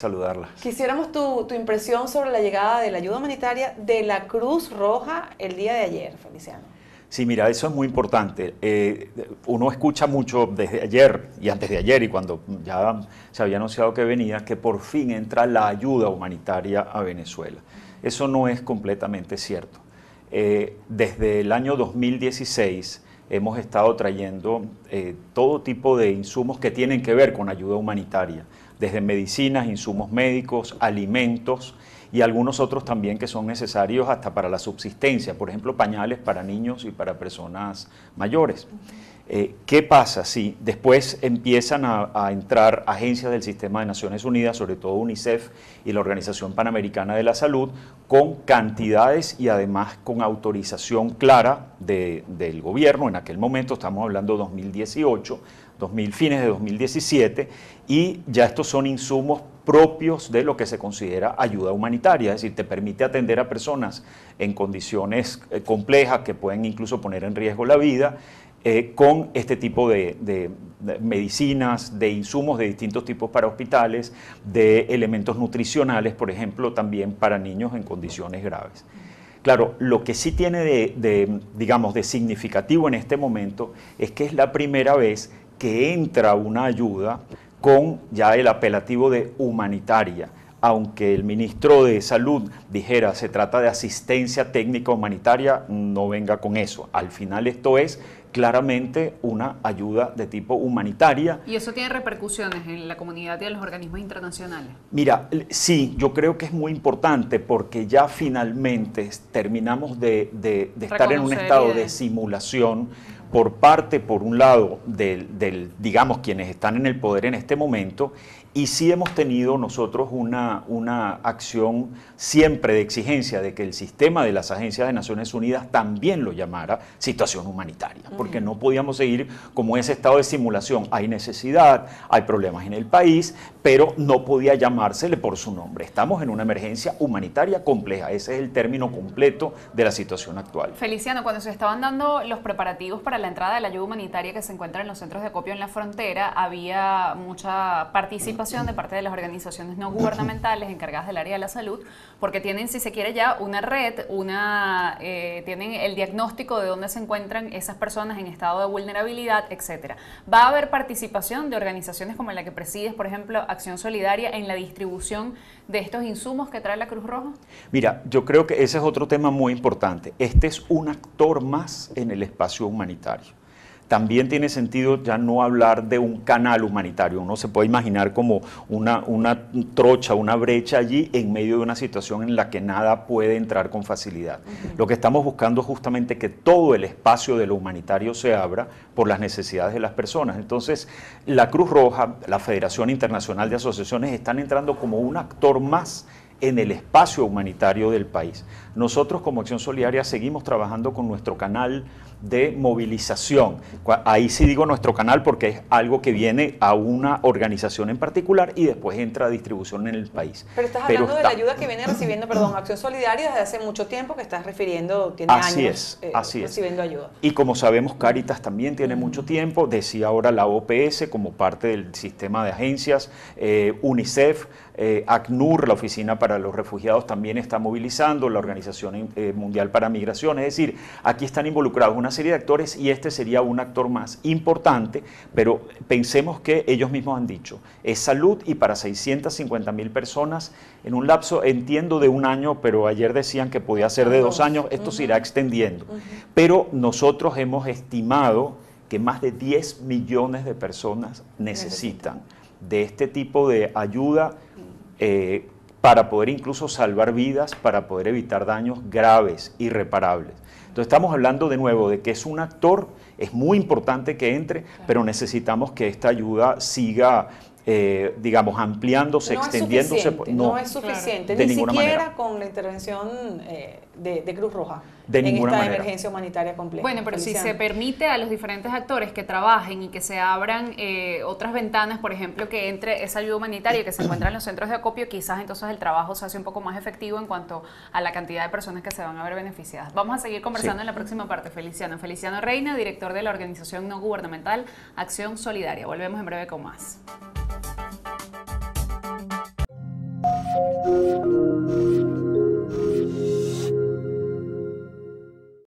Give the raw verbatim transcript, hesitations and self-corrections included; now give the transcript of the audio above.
Saludarlas. Quisiéramos tu, tu impresión sobre la llegada de la ayuda humanitaria de la Cruz Roja el día de ayer, Feliciano. Sí, mira, eso es muy importante. Eh, uno escucha mucho desde ayer y antes de ayer y cuando ya se había anunciado que venía, que por fin entra la ayuda humanitaria a Venezuela. Eso no es completamente cierto. Eh, desde el año dos mil dieciséis hemos estado trayendo eh, todo tipo de insumos que tienen que ver con ayuda humanitaria, desde medicinas, insumos médicos, alimentos y algunos otros también que son necesarios hasta para la subsistencia, por ejemplo, pañales para niños y para personas mayores. Eh, ¿Qué pasa si después empiezan a, a entrar agencias del sistema de Naciones Unidas, sobre todo UNICEF y la Organización Panamericana de la Salud, con cantidades y además con autorización clara de, del gobierno? En aquel momento, estamos hablando de dos mil dieciocho, dos mil, fines de dos mil diecisiete, y ya estos son insumos propios de lo que se considera ayuda humanitaria, es decir, te permite atender a personas en condiciones eh, complejas que pueden incluso poner en riesgo la vida, eh, con este tipo de, de, de medicinas, de insumos de distintos tipos para hospitales, de elementos nutricionales, por ejemplo, también para niños en condiciones graves. Claro, lo que sí tiene de, de, digamos, de significativo en este momento es que es la primera vez que entra una ayuda con ya el apelativo de humanitaria, aunque el ministro de Salud dijera se trata de asistencia técnica humanitaria, no venga con eso. Al final esto es claramente una ayuda de tipo humanitaria. ¿Y eso tiene repercusiones en la comunidad y en los organismos internacionales? Mira, sí, yo creo que es muy importante porque ya finalmente terminamos de, de, de estar en un estado de simulación por parte, por un lado, del, del, digamos, quienes están en el poder en este momento, y sí hemos tenido nosotros una, una acción siempre de exigencia de que el sistema de las agencias de Naciones Unidas también lo llamara situación humanitaria, porque no podíamos seguir como ese estado de simulación. Hay necesidad, hay problemas en el país, pero no podía llamársele por su nombre. Estamos en una emergencia humanitaria compleja, ese es el término completo de la situación actual. Feliciano, cuando se estaban dando los preparativos para la entrada de la ayuda humanitaria que se encuentra en los centros de acopio en la frontera, había mucha participación de parte de las organizaciones no gubernamentales encargadas del área de la salud, porque tienen, si se quiere ya, una red, una, eh, tienen el diagnóstico de dónde se encuentran esas personas en estado de vulnerabilidad, etcétera. ¿Va a haber participación de organizaciones como la que presides, por ejemplo, Acción Solidaria, en la distribución de estos insumos que trae la Cruz Roja? Mira, yo creo que ese es otro tema muy importante. Este es un actor más en el espacio humanitario. También tiene sentido ya no hablar de un canal humanitario. Uno se puede imaginar como una, una trocha, una brecha allí en medio de una situación en la que nada puede entrar con facilidad. Uh-huh. Lo que estamos buscando es justamente que todo el espacio de lo humanitario se abra por las necesidades de las personas. Entonces, la Cruz Roja, la Federación Internacional de Asociaciones, están entrando como un actor más en el espacio humanitario del país. Nosotros como Acción Solidaria seguimos trabajando con nuestro canal de movilización. Ahí sí digo nuestro canal porque es algo que viene a una organización en particular y después entra a distribución en el país. Pero estás Pero hablando está... de la ayuda que viene recibiendo, perdón, Acción Solidaria desde hace mucho tiempo, que estás refiriendo, tiene así años es, eh, así recibiendo es. ayuda. Y como sabemos, Cáritas también tiene uh-huh. mucho tiempo, decía ahora la O P S como parte del sistema de agencias, eh, UNICEF, eh, ACNUR, la Oficina para los Refugiados, también está movilizando, la Organización eh, Mundial para Migración, es decir, aquí están involucrados una serie de actores y este sería un actor más importante, pero pensemos que ellos mismos han dicho, es salud y para seiscientas cincuenta mil personas en un lapso, entiendo, de un año, pero ayer decían que podía ser de dos años, esto uh-huh. se irá extendiendo. Uh-huh. Pero nosotros hemos estimado que más de diez millones de personas necesitan de este tipo de ayuda eh, para poder incluso salvar vidas, para poder evitar daños graves, irreparables. Entonces estamos hablando de nuevo de que es un actor, es muy importante que entre, pero necesitamos que esta ayuda siga, eh, digamos, ampliándose, no extendiéndose. Es suficiente, no, no es suficiente, de ni ninguna siquiera manera. Con la intervención eh, de, de Cruz Roja. De en ninguna esta manera. emergencia humanitaria compleja. Bueno, pero Feliciano. si se permite a los diferentes actores que trabajen y que se abran eh, otras ventanas, por ejemplo, que entre esa ayuda humanitaria que se encuentra en los centros de acopio, quizás entonces el trabajo se hace un poco más efectivo en cuanto a la cantidad de personas que se van a ver beneficiadas. Vamos a seguir conversando sí. en la próxima parte, Feliciano. Feliciano Reina, director de la organización no gubernamental Acción Solidaria. Volvemos en breve con más. Thank you.